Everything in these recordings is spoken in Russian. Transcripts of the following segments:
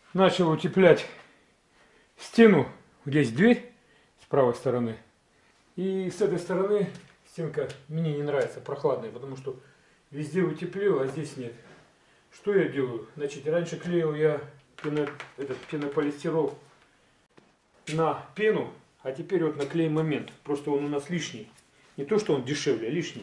Начал утеплять стену. Здесь дверь с правой стороны. И с этой стороны стенка мне не нравится, прохладная, потому что везде утеплил, а здесь нет. Что я делаю? Значит, раньше клеил я пенополистирол на пену, а теперь вот наклеим момент. Просто он у нас лишний. Не то, что он дешевле, а лишний.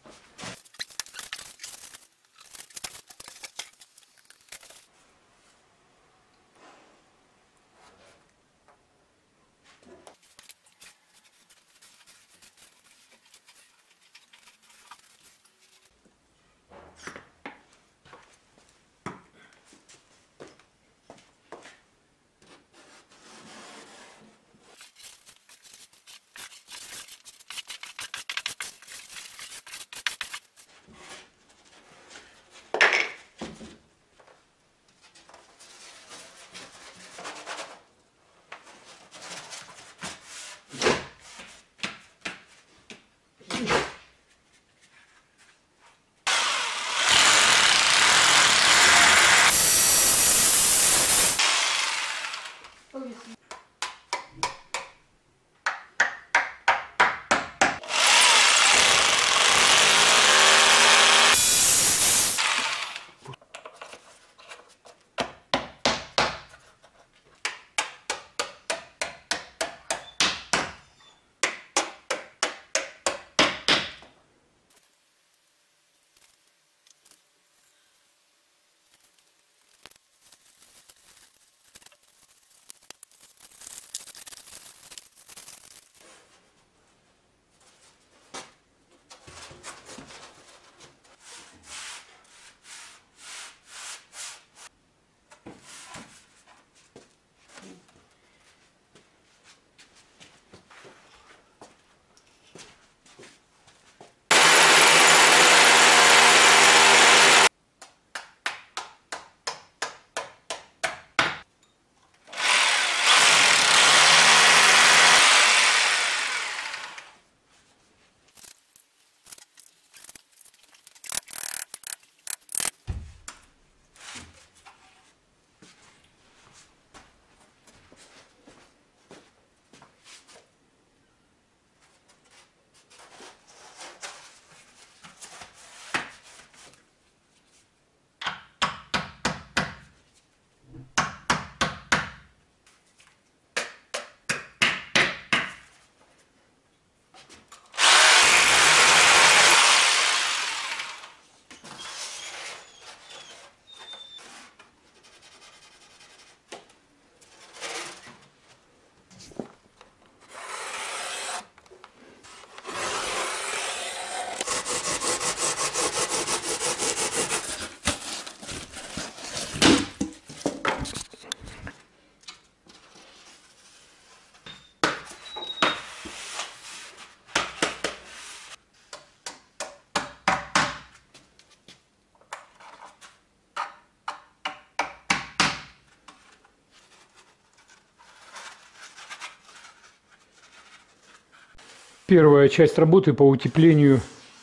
Первая часть работы по утеплению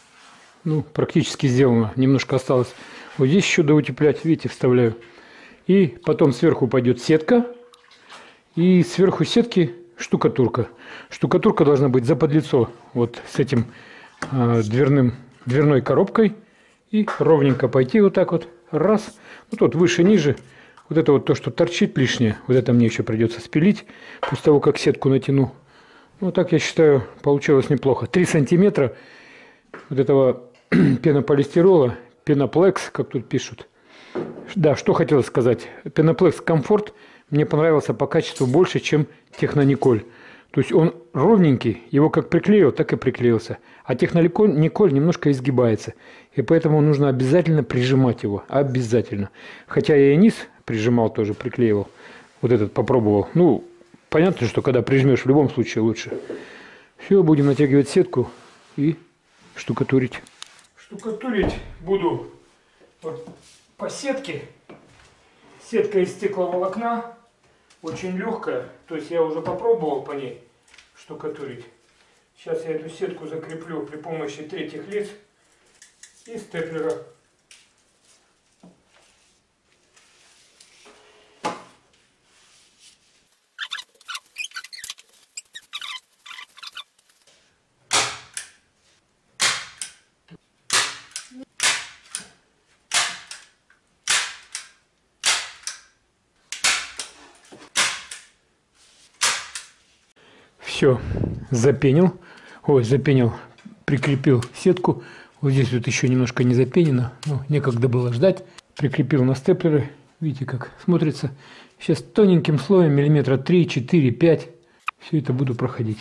практически сделана. Немножко осталось. Вот здесь еще доутеплять, видите, вставляю. И потом сверху пойдет сетка. И сверху сетки штукатурка. Штукатурка должна быть заподлицо. Вот с этим дверной коробкой. И ровненько пойти вот так вот. Раз. Ну тут выше, ниже. Вот это вот то, что торчит лишнее. Вот это мне еще придется спилить. После того, как сетку натяну. Ну, так, я считаю, получилось неплохо. 3 сантиметра вот этого пенополистирола, пеноплекс, как тут пишут. Да, что хотелось сказать. Пеноплекс комфорт мне понравился по качеству больше, чем Технониколь. То есть он ровненький, его как приклеил, так и приклеился. А Технониколь немножко изгибается. И поэтому нужно обязательно прижимать его. Обязательно. Хотя я и низ прижимал тоже, приклеивал. Вот этот попробовал. Ну, понятно, что когда прижмешь, в любом случае лучше. Все, будем натягивать сетку и штукатурить. Штукатурить буду вот по сетке. Сетка из стекловолокна. Очень легкая. То есть я уже попробовал по ней штукатурить. Сейчас я эту сетку закреплю при помощи третьих лиц и степлера. Все, запенил. Ой, запенил, прикрепил сетку. Вот здесь вот еще немножко не запенено. Ну, некогда было ждать. Прикрепил на степлеры. Видите, как смотрится. Сейчас тоненьким слоем, миллиметра 3, 4, 5. Все это буду проходить.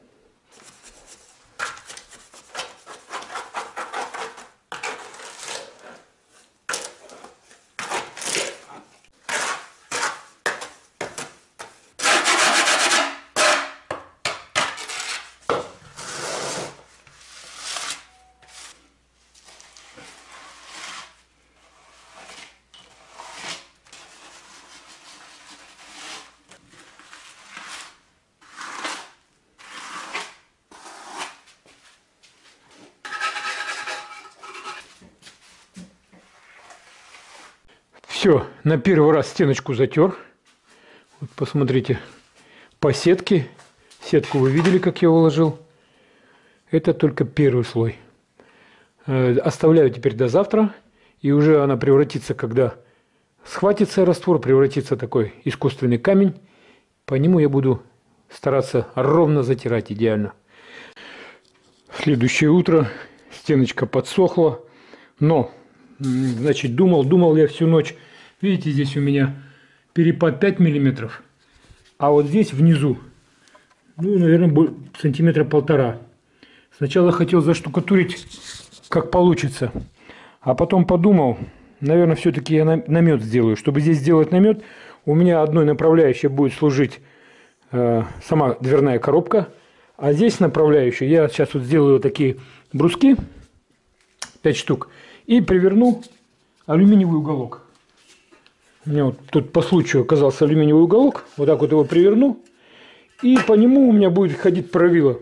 Все, на первый раз стеночку затер. Вот посмотрите, по сетке. Сетку вы видели, как я уложил. Это только первый слой. Оставляю теперь до завтра. И уже она превратится, когда схватится раствор, превратится в такой искусственный камень. По нему я буду стараться ровно затирать идеально. Следующее утро. Стеночка подсохла. Но, значит, думал я всю ночь. Видите, здесь у меня перепад 5 миллиметров, а вот здесь внизу, ну, наверное, сантиметра 1,5. Сначала хотел заштукатурить, как получится, а потом подумал, наверное, все-таки я намет сделаю. Чтобы здесь сделать намет, у меня одной направляющей будет служить сама дверная коробка, а здесь направляющей я сейчас вот сделаю вот такие бруски, 5 штук, и приверну алюминиевый уголок. У меня вот тут по случаю оказался алюминиевый уголок. Вот так вот его приверну. И по нему у меня будет ходить правило.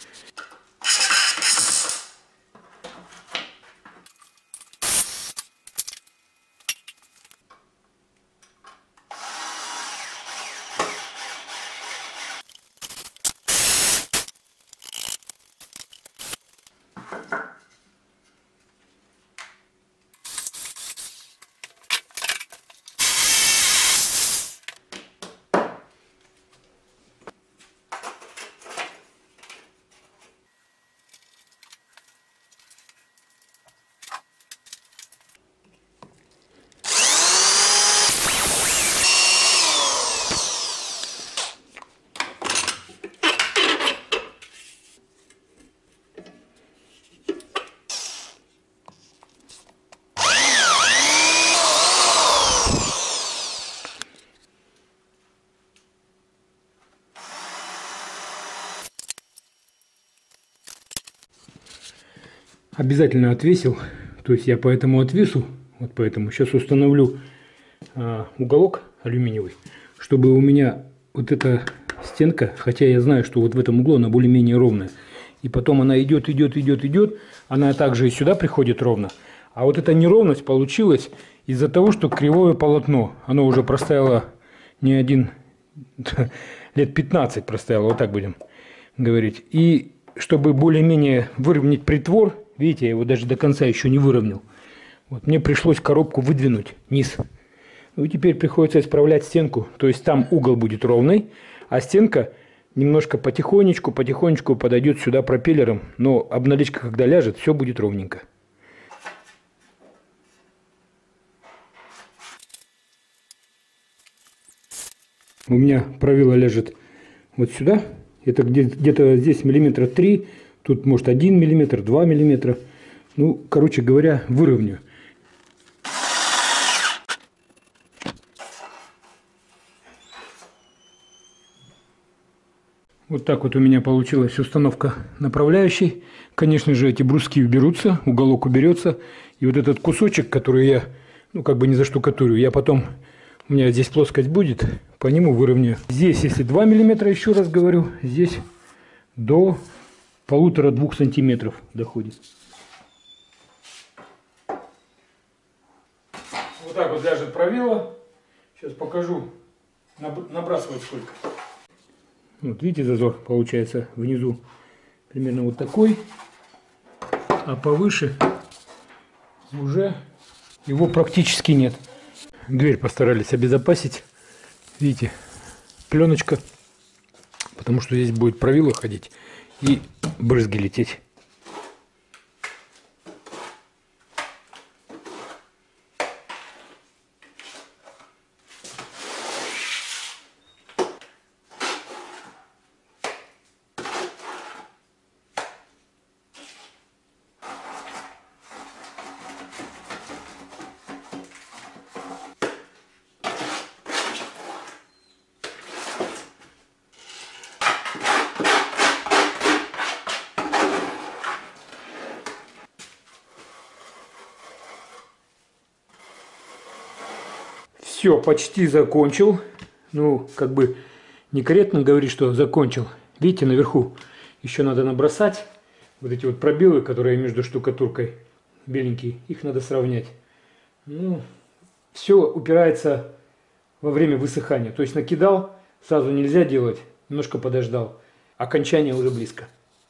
Обязательно отвесил, то есть я по этому отвесу, вот поэтому сейчас установлю уголок алюминиевый, чтобы у меня вот эта стенка, хотя я знаю, что вот в этом углу она более-менее ровная, и потом она идет, она также и сюда приходит ровно, а вот эта неровность получилась из-за того, что кривое полотно, оно уже простояло не один, лет 15 простояло, вот так будем говорить, и чтобы более-менее выровнять притвор, видите, я его даже до конца еще не выровнял. Вот, мне пришлось коробку выдвинуть вниз. Ну и теперь приходится исправлять стенку. То есть там угол будет ровный, а стенка немножко потихонечку подойдет сюда пропеллером. Но обналичка, когда ляжет, все будет ровненько. У меня правило ляжет вот сюда. Это где-то здесь миллиметра 3, тут может 1 миллиметр, 2 миллиметра. Ну, короче говоря, выровню. Вот так вот у меня получилась установка направляющей. Конечно же, эти бруски уберутся, уголок уберется. И вот этот кусочек, который я, ну, как бы не заштукатурю, я потом, у меня здесь плоскость будет, по нему выровняю. Здесь, если 2 миллиметра, еще раз говорю, здесь до 1,5-2 сантиметров доходит. Вот так вот ляжет правило. Сейчас покажу, набрасывать сколько. Вот видите, зазор получается внизу примерно вот такой, а повыше уже его практически нет. Дверь постарались обезопасить. Видите, пленочка потому что здесь будет правило ходить и брызги лететь. Все, почти закончил. Ну, как бы некорректно говорить, что закончил. Видите, наверху еще надо набросать. Вот эти вот пробелы, которые между штукатуркой беленькие, их надо сравнять. Ну, все упирается во время высыхания. То есть накидал, сразу нельзя делать, немножко подождал. Окончание уже близко.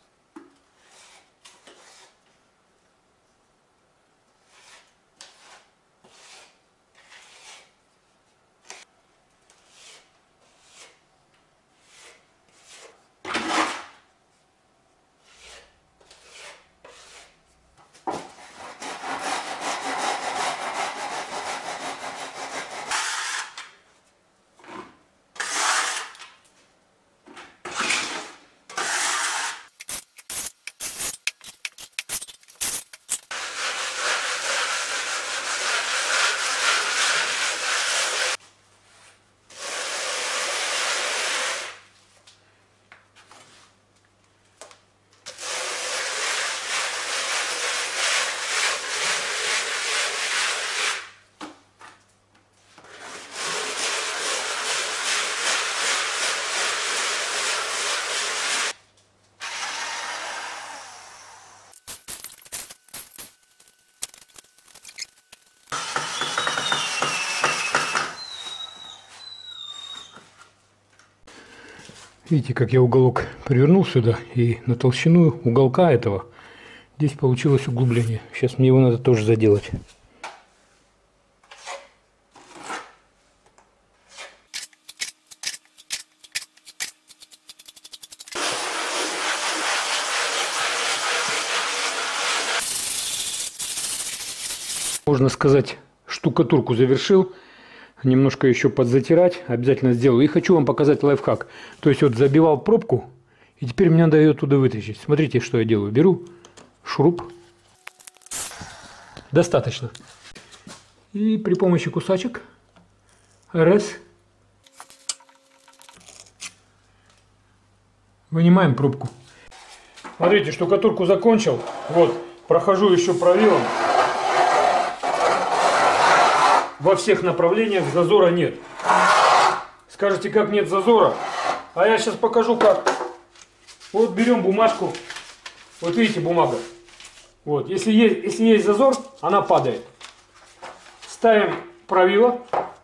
Видите, как я уголок привернул сюда, и на толщину уголка этого здесь получилось углубление. Сейчас мне его надо тоже заделать. Можно сказать, штукатурку завершил. Немножко еще подзатирать, обязательно сделаю. И хочу вам показать лайфхак. То есть вот забивал пробку, и теперь мне надо ее оттуда вытащить. Смотрите, что я делаю. Беру шуруп. Достаточно. И при помощи кусачек раз. Вынимаем пробку. Смотрите, штукатурку закончил. Вот, прохожу еще правилом. Во всех направлениях зазора нет. Скажете, как нет зазора? А я сейчас покажу, как. Вот берем бумажку. Вот видите, бумага. Вот, если есть зазор, она падает. Ставим правило.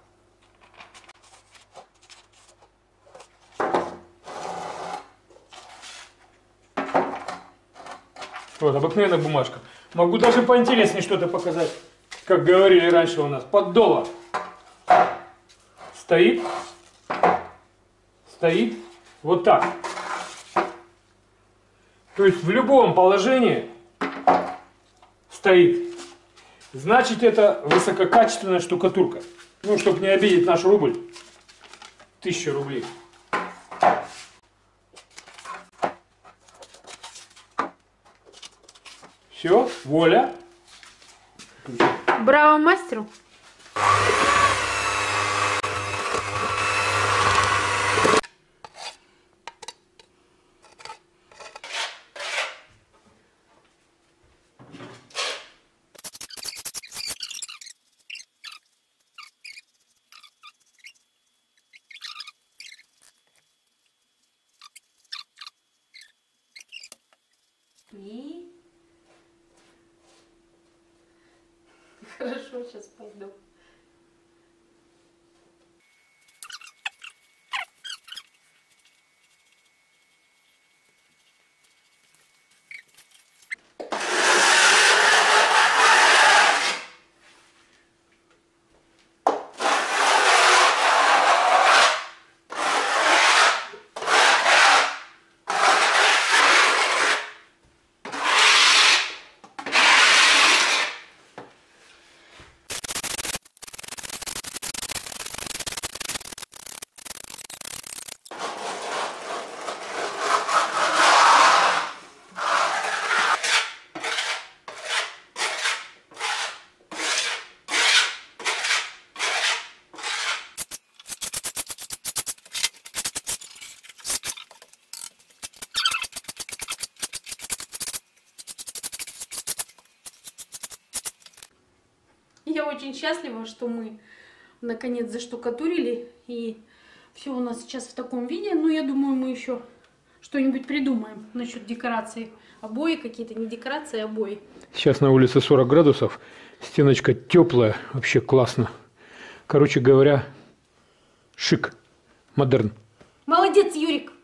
Вот, обыкновенная бумажка. Могу даже поинтереснее что-то показать. Как говорили раньше у нас, поддола. Стоит. Стоит. Вот так. То есть в любом положении стоит. Значит, это высококачественная штукатурка. Ну, чтобы не обидеть наш рубль. 1000 рублей. Все, воля. Браво мастеру! И хорошо, сейчас пойду. очень счастлива, что мы наконец заштукатурили. И все у нас сейчас в таком виде. Ну, я думаю, мы еще что-нибудь придумаем насчет декорации. Обои какие-то, не декорации, а обои. Сейчас на улице 40 градусов. Стеночка теплая. Вообще классно. Короче говоря, шик. Модерн. Молодец, Юрик!